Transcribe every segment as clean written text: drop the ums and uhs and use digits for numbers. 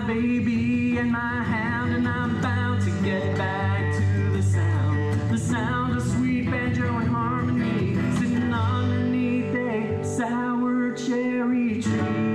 baby and my hound, and I'm bound to get back to the sound of sweet banjo and harmony, sitting underneath a sour cherry tree.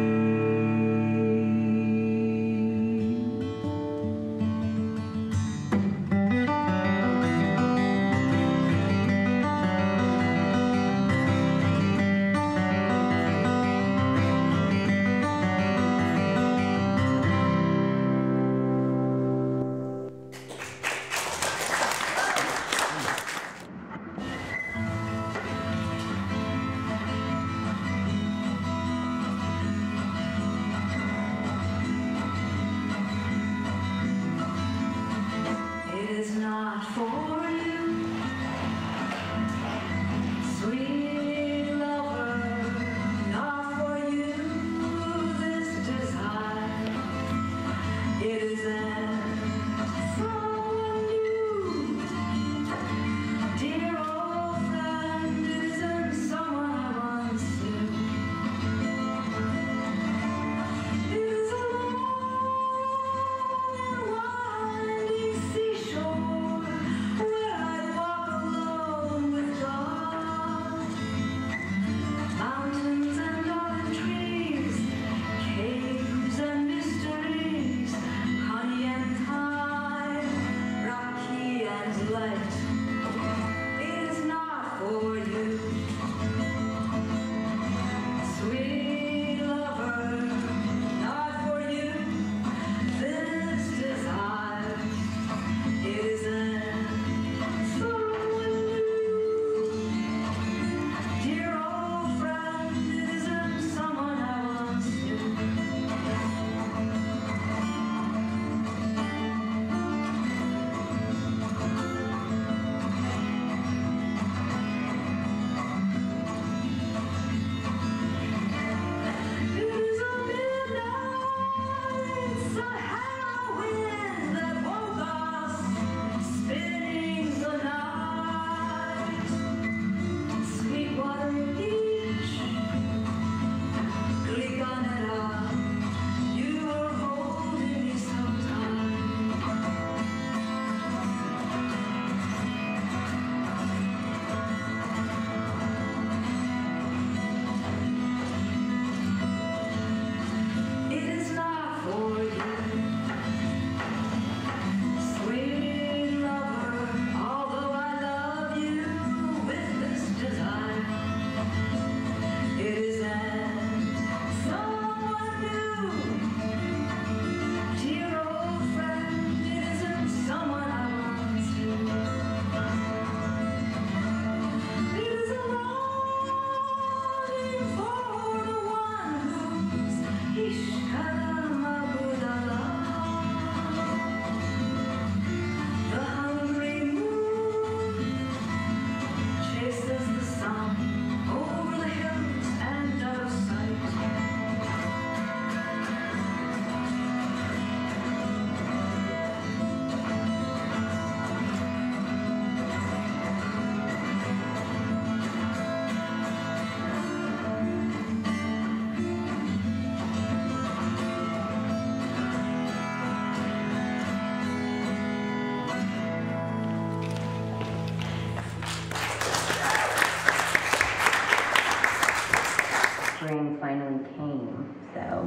Spring finally came, so.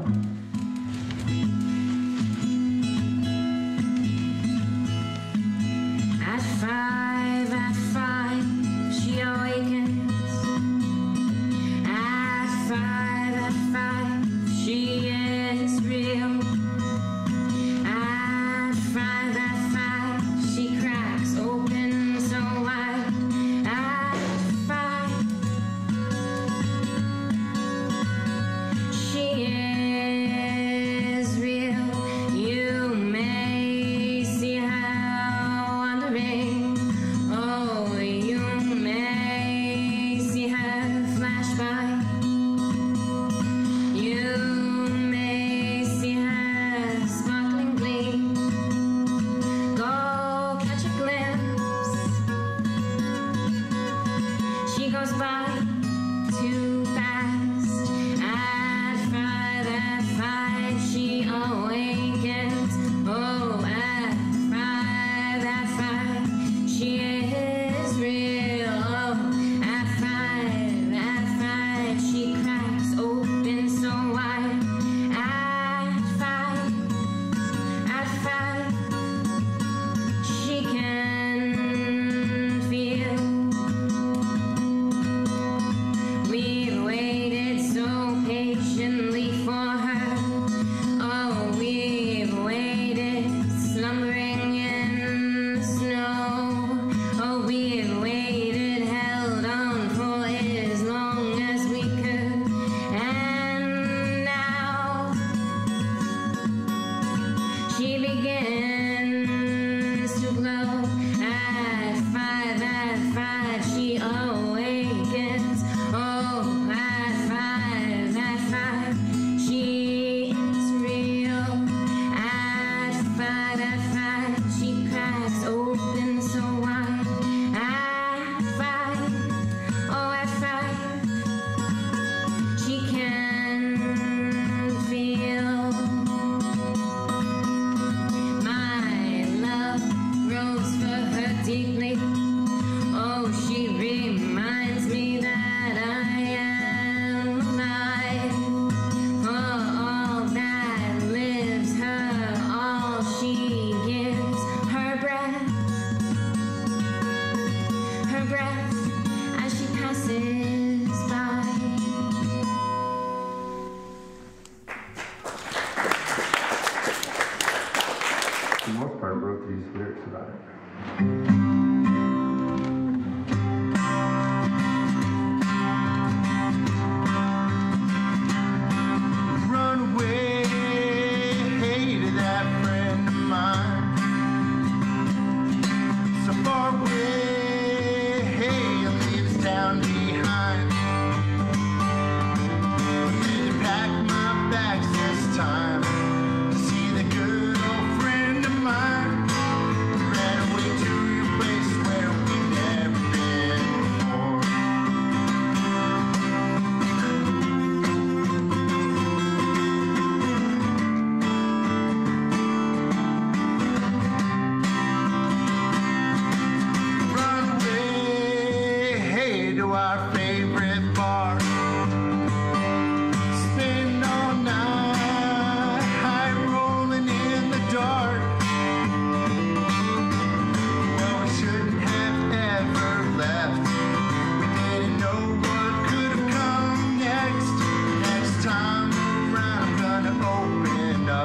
At five, she awakens. At five, she is real. At five, she cracks open so wide. At five, she is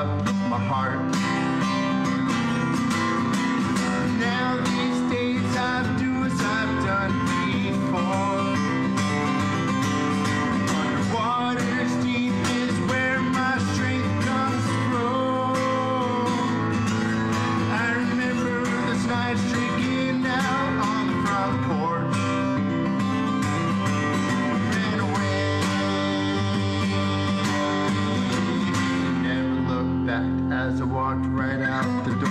up my heart. Now these days I do as I've done before. Underwater's deep is where my strength comes from. I remember those nights drinking out on the front porch. Ran away. Never looked back as I walked right out the door.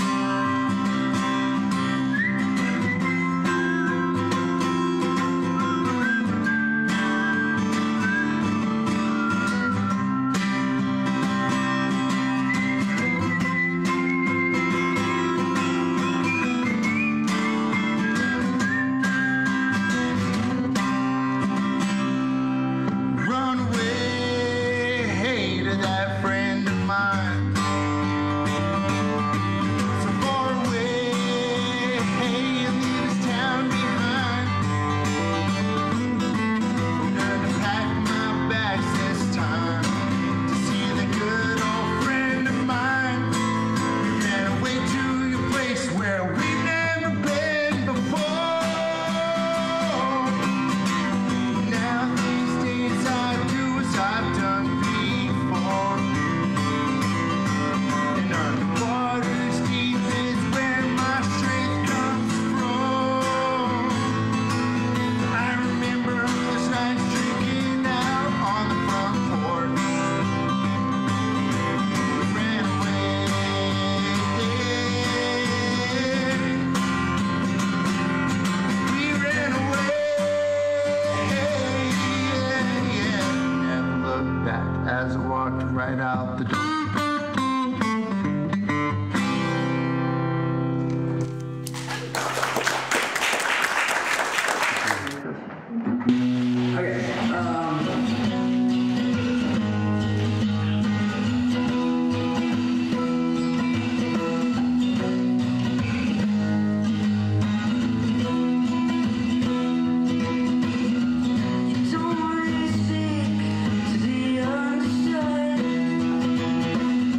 Run away to that friend of mine. So far away, and leave this town behind. Learn to pack my bags this time to see the good old friend of mine. We ran away to your place where we've never been before. Now these days I do as I've done before. And underwater's deep is where my strength comes from. I remember those nights drinking out on the front porch. We ran away. We ran away. Never looked back as I walked right out the door. Don't wanna speak to be understood.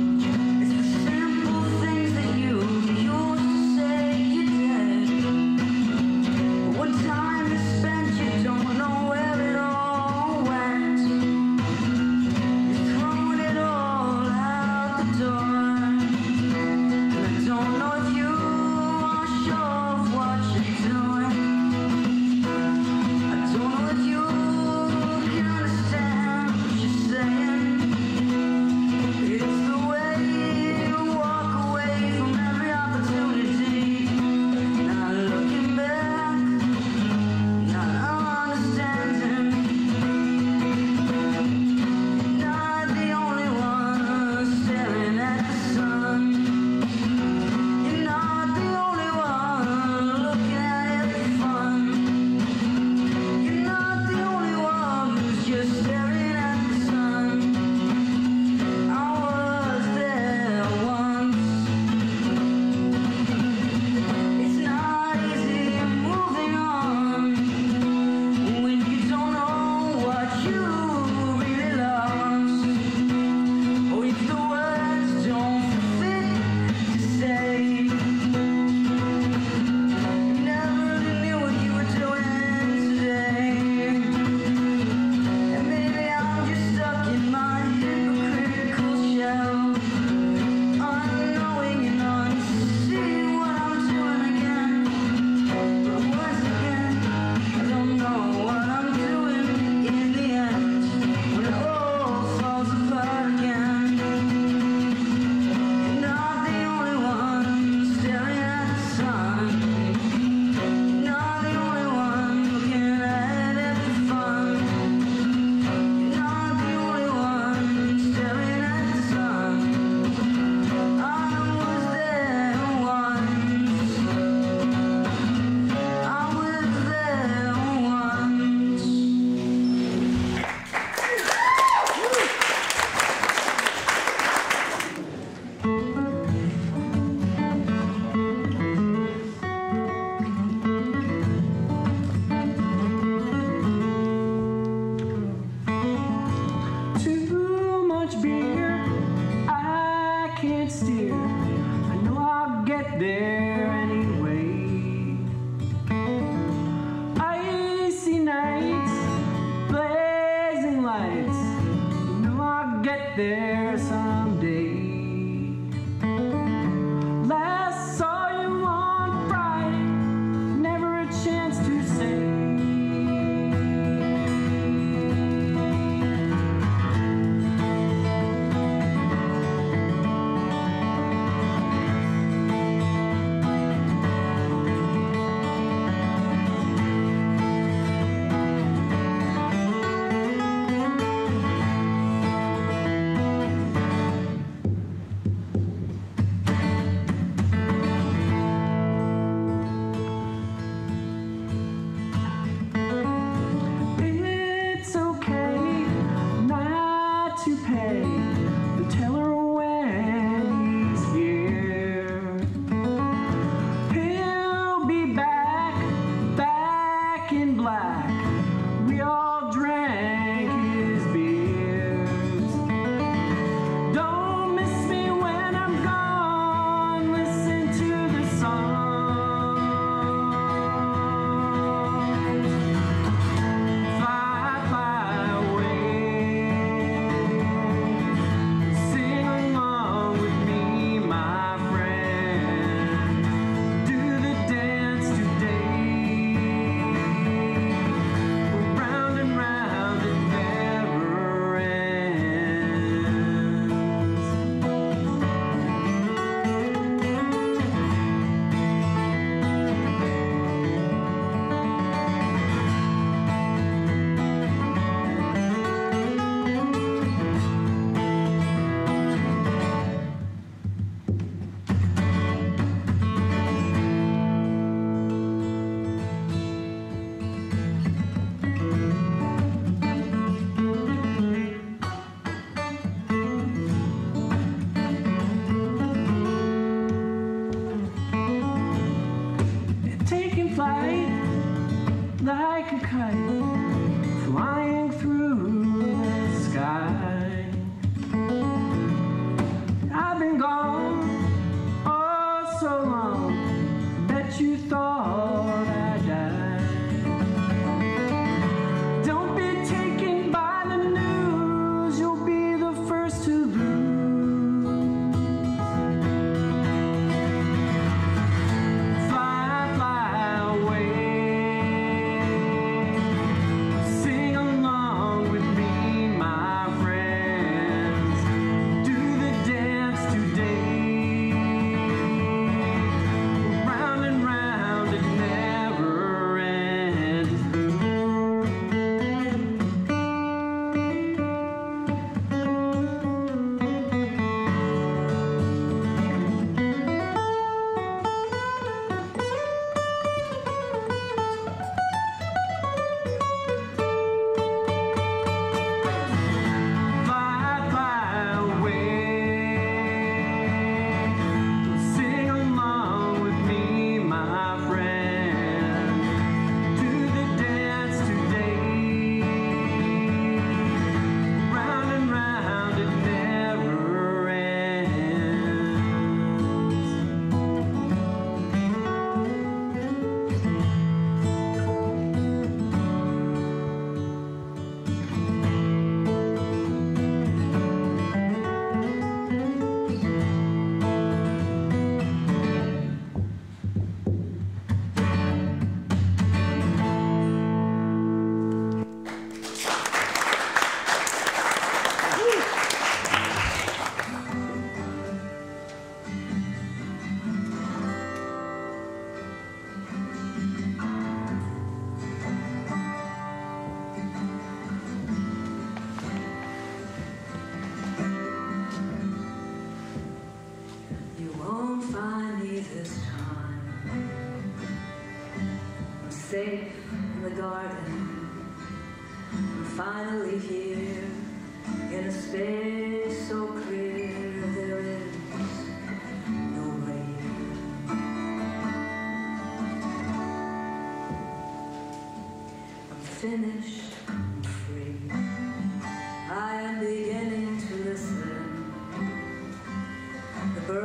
steer. I know I'll get there anyway. Icy nights, blazing lights. You know I'll get there someday. Last saw you on Friday, never a chance to say. It's okay not to pay the teller when he's here. He'll be back, back in black. We all drank his beers. Don't miss me when I'm gone. Listen to the songs. Fly, fly away. Sing along with me, my friend. Do the dance today. Round and round, it never ends. Taking flight like a kite, flying through the sky. I've been gone oh so long, bet you thought I died. Don't be taken by the news, you'll be the first to lose. Fly, fly away. Sing along with me, my friends. Do the dance today. Round and round, it never ends. Fly, fly away. Sing along with me, my friend. Do the dance today. Round and round, it never ends. You won't find me this time. I'm safe in the garden. I'm finally here in a space so clear there is nobody here. I'm finished, I'm free. I am beginning to listen. The birds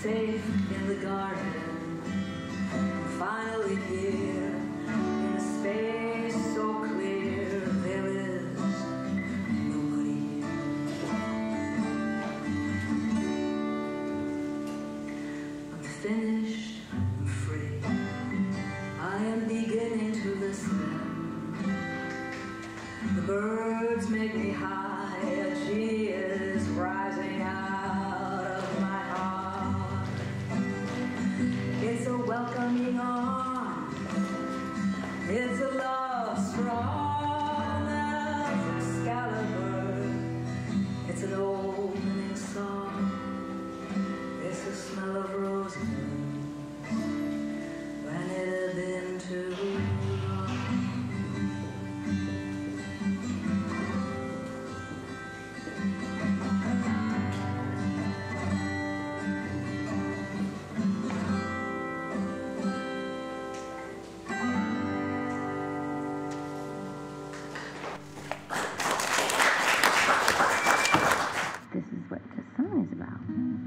safe in the garden. I'm finally here in a space so clear. There is nobody here. I'm finished, I'm free. I am beginning to listen. The birds make me high. A G is rising out of my heart. It's a welcoming arm. It's a love strong as Excalibur. It's an opening song. It's the smell of roses when it had been too long. This is what the song is about.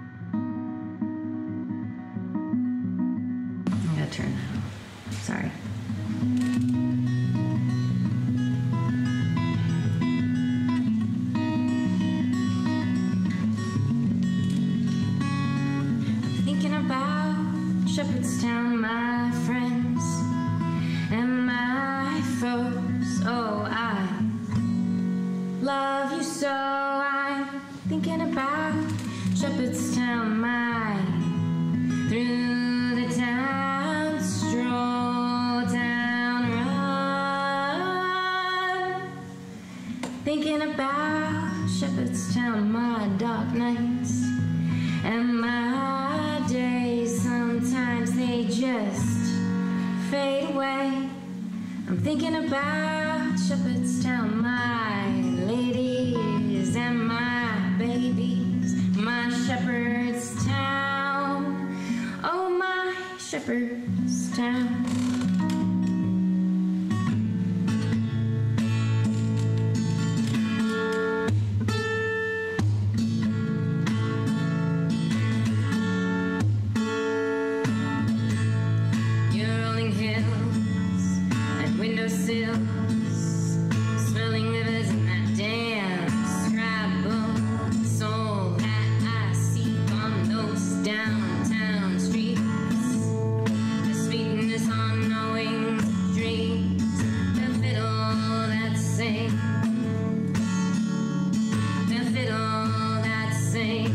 I gotta turn that off. Sorry. I'm thinking about Shepherdstown, my friends and my foes. Oh, I love you so. I'm thinking about Shepherdstown, my through the town, stroll down, run. Thinking about Shepherdstown, my dark nights and my days. Sometimes they just fade away. I'm thinking about Shepherdstown, my ladies and my babies, my Shepherdstown, oh my Shepherdstown. Your rolling hills and windowsills, swirling rivers and that damn scrapbook soul that I see on those downtown streets. The sweetness on knowing dreams, the fiddle that sings, the fiddle that sings.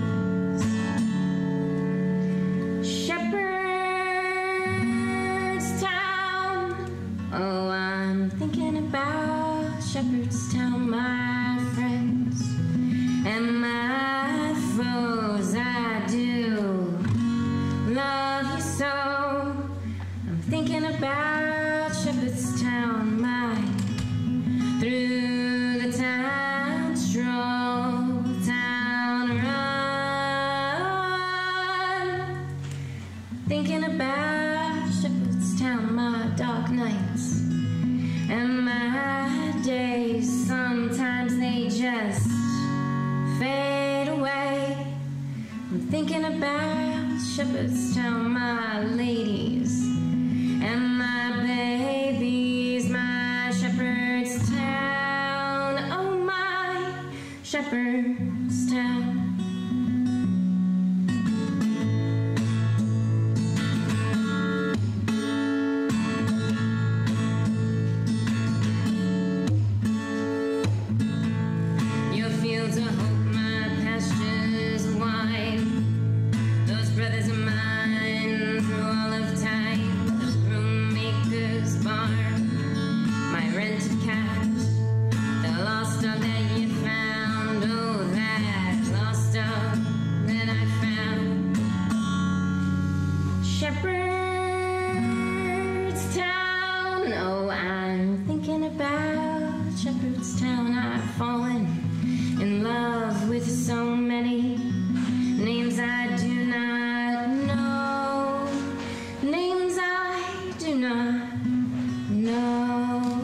Shepherdstown, oh, I'm thinking about Shepherdstown, my friends and my foes. I do love you so. I'm thinking about Shepherdstown, my through the town, stroll town, run. Thinking about Shepherdstown, my dark nights and my days. Sometimes they just fade away. I'm thinking about Shepherdstown, my ladies and my babies, my Shepherdstown, oh my Shepherdstown. Your fields of hope, my pastures wide. Those brothers of mine through all of time. The broommaker's barn, my rented cat, the lost dog that you found. Oh, that lost dog that I found. Shepherdstown, oh, I'm thinking about Shepherdstown. I've fallen in love with so many names I do not know, names I do not know.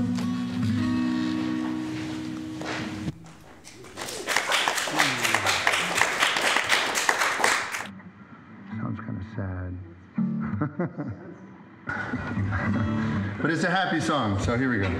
But it's a happy song, so here we go.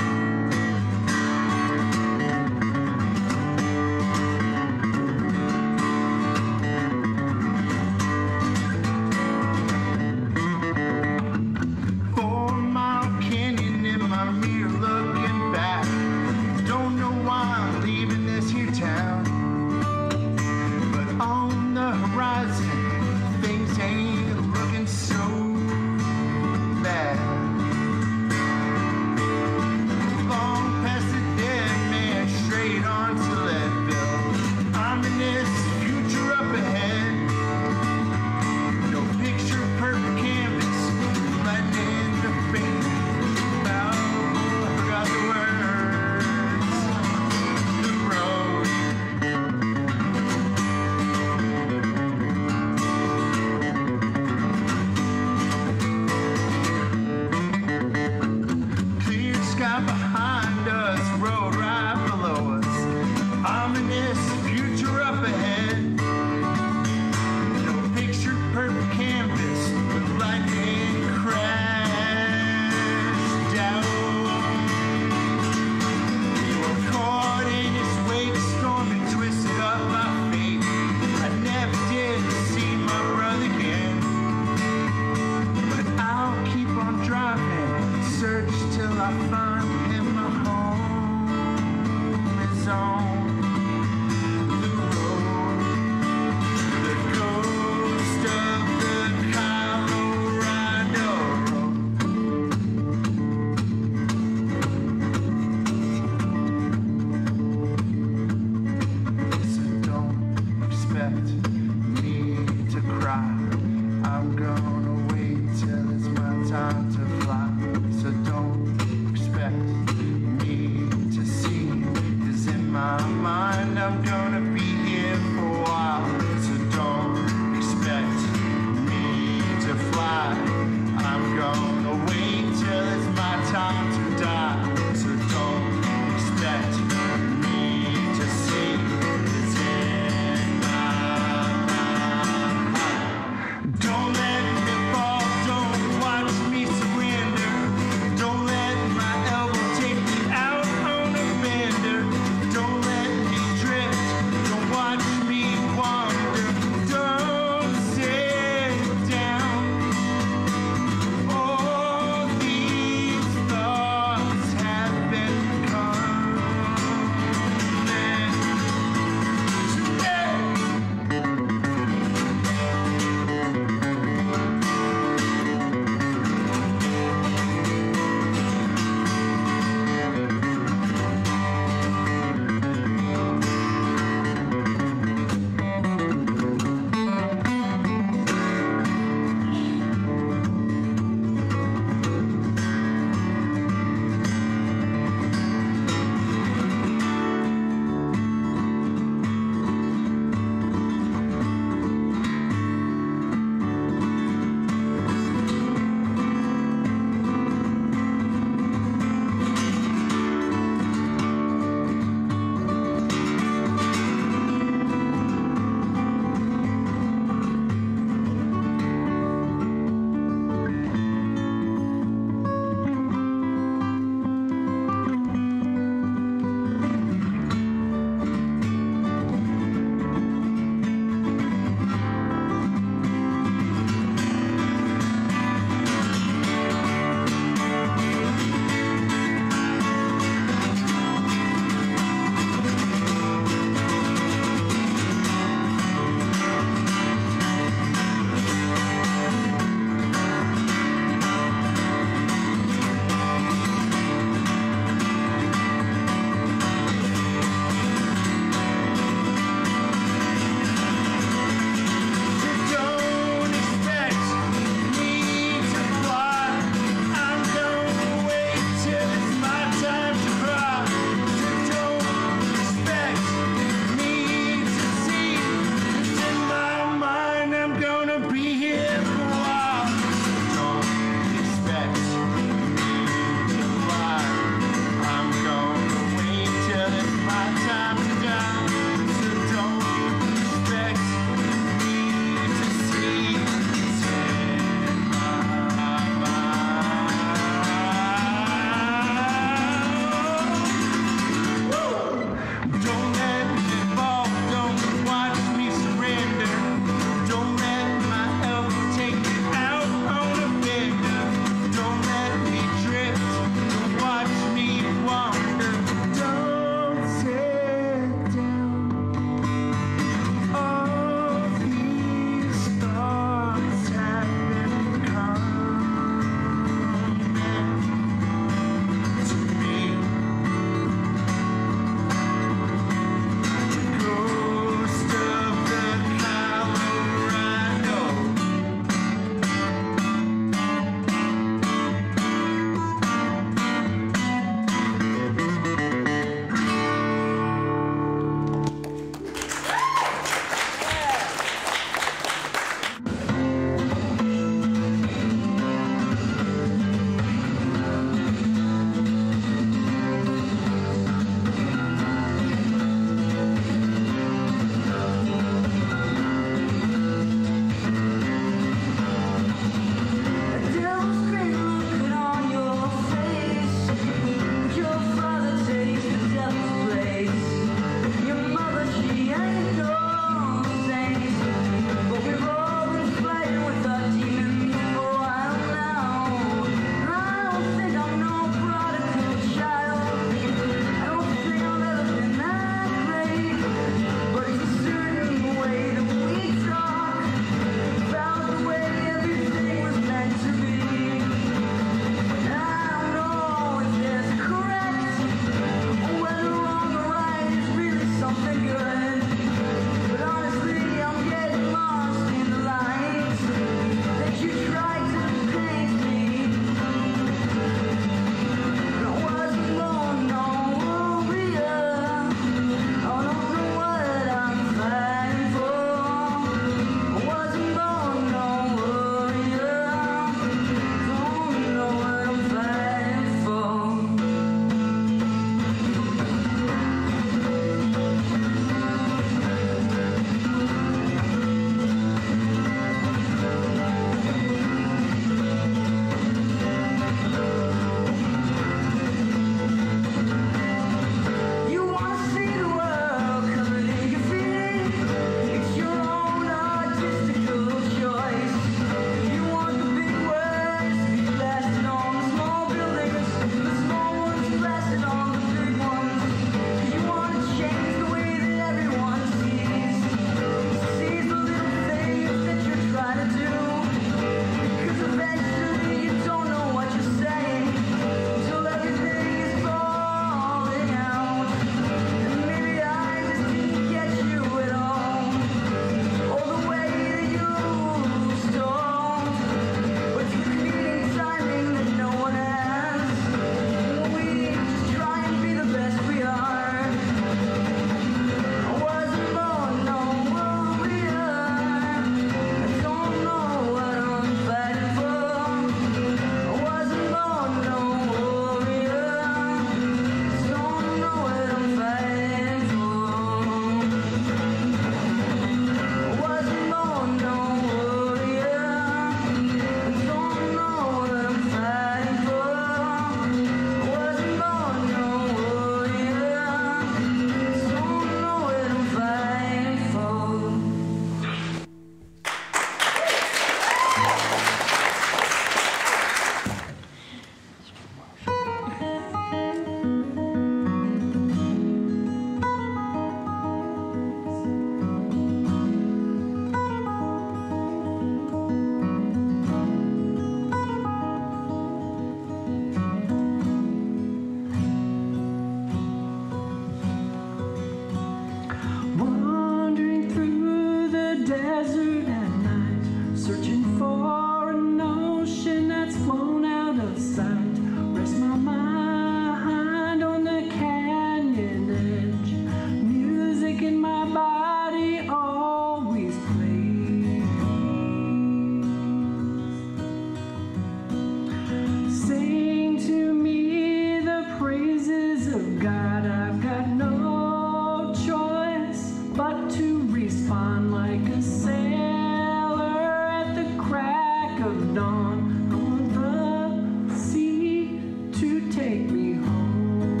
the dawn. I want the sea to take me home.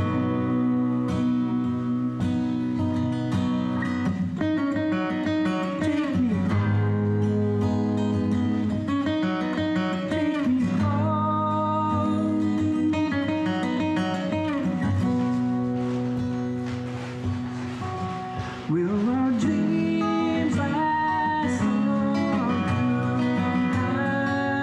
Take me home. Take me home. Will our dreams last long through the night?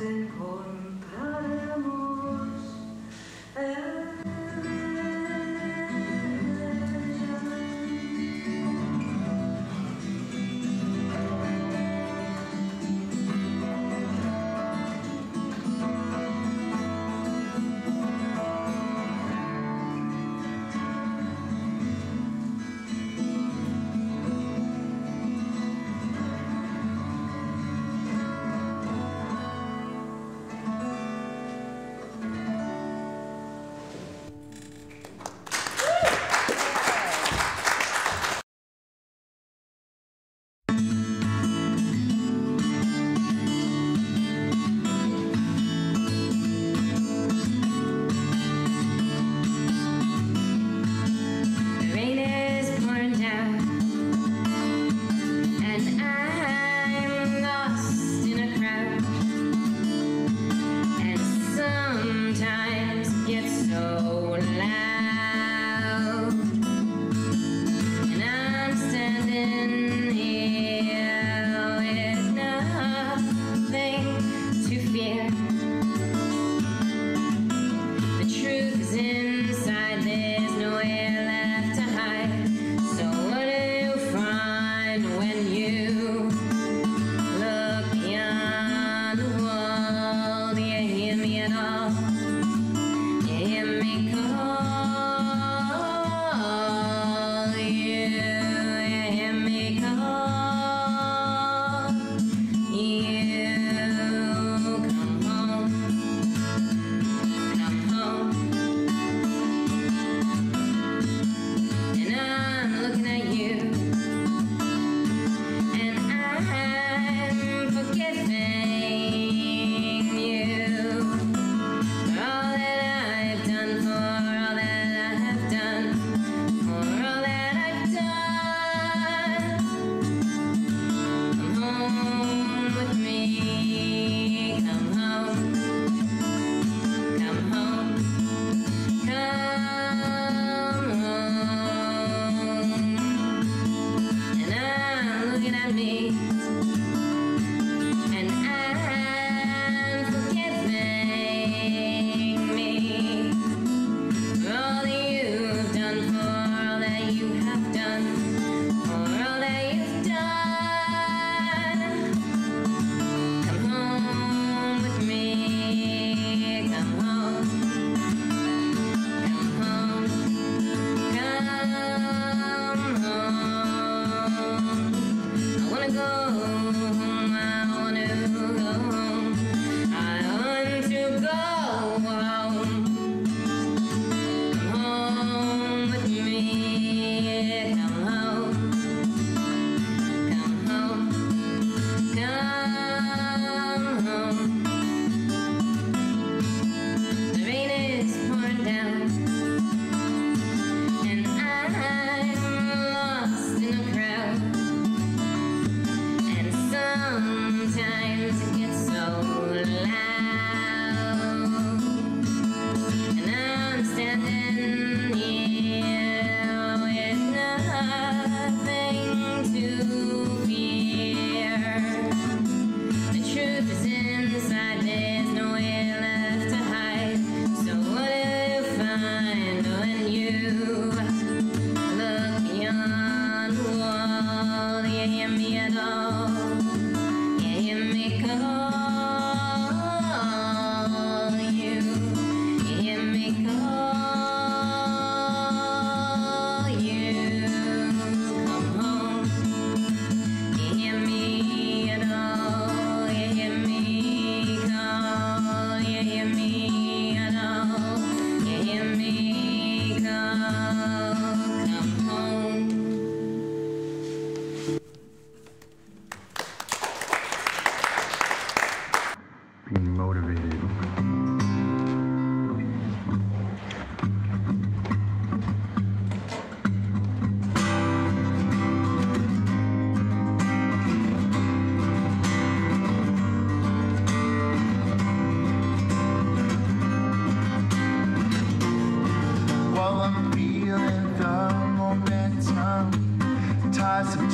encontraremos.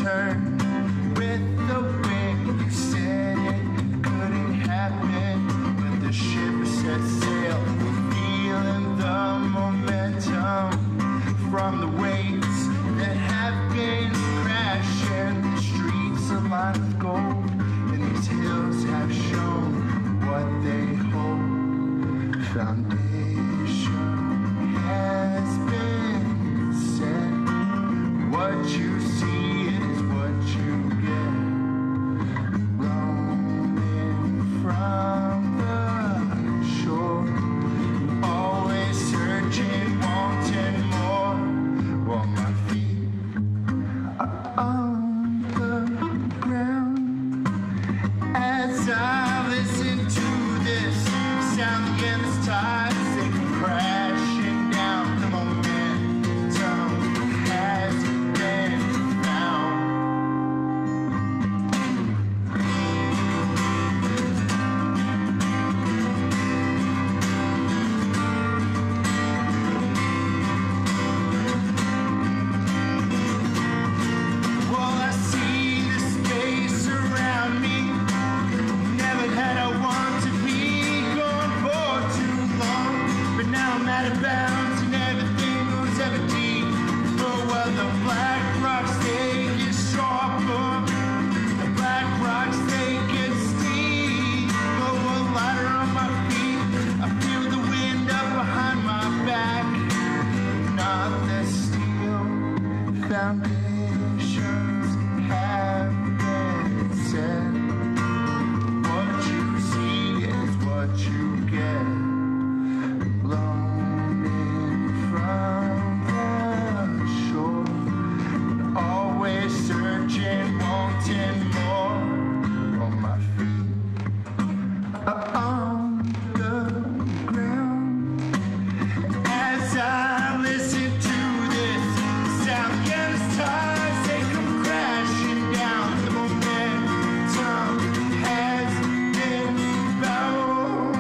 turn with the wind. You said it couldn't happen. foundation has been set. What you see is what you get. Roaming from the shore, always searching, wanting more. While my feet are on the ground as I listen to this sound again. This tide is crashing down. The momentum has been found. Well, I see the space around me. Never had I want to be gone for too long, but now I'm out of bounds and everything goes ever deep. Oh well, the black rocks they get sharper, the black rocks they get steep. Oh, a ladder on my feet, I feel the wind up behind my back. Not the steel foundations have been set. What you see is what you get. Blown in from the shore, always searching, wanting more. On my feet are on the ground as I listen to this sound against tides. They come crashing down. The momentum has been found.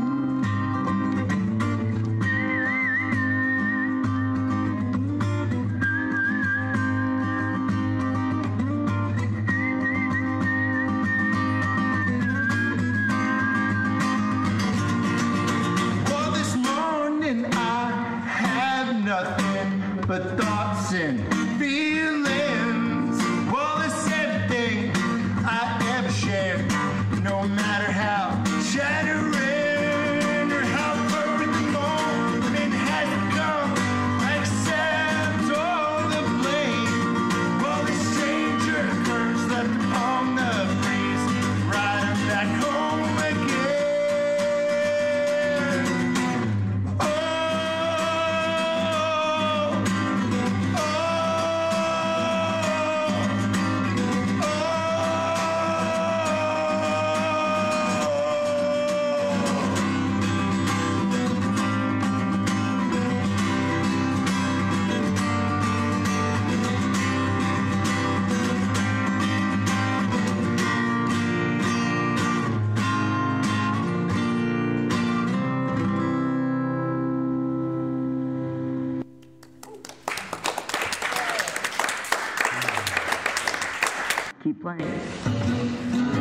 Well, this morning I have nothing but thoughts and feelings. Well, it's everything I ever shared, no matter how shattering or how perfect the moment has become. I accept all the blame. Well, the stranger curse left upon the breeze, right on back home again. Oh, Keep playing.